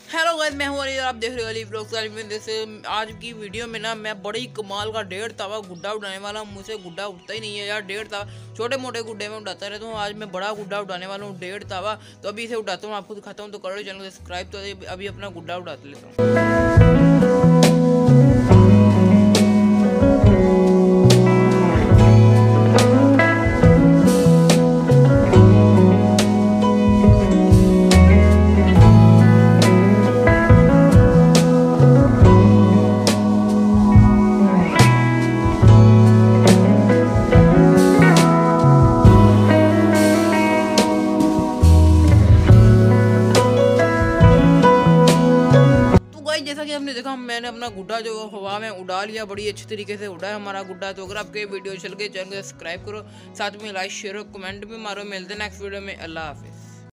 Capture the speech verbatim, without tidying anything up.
Hello guys, मैं हूं अली और आप देख रहे हो अली व्लॉग्स। जैसे आज की वीडियो में ना मैं बड़ी कमाल का डेढ़ तवा गुड्डा उड़ाने वाला हूं। मुझसे गुड्डा उठता ही नहीं है यार। डेढ़ तवा छोटे मोटे गुड्डे में उड़ाता रहता हूं। आज मैं बड़ा गुड्डा उड़ाने वाला हूं, डेढ़ तवा। तो अभी इसे उड़ाता हूं, आपको दिखाता हूं। तो करो चैनल को सब्सक्राइब। तो अभी अपना गुड्डा उड़ाते लेता हूँ। जैसा कि आपने देखा, मैंने अपना गुड्डा जो हवा में उड़ा लिया, बड़ी अच्छी तरीके से उड़ा है हमारा गुड्डा। तो अगर आपके वीडियो चल गए, चैनल को सब्सक्राइब करो, साथ में लाइक शेयर और कमेंट भी मारो। मिलते हैं नेक्स्ट वीडियो में। अल्लाह हाफिज़।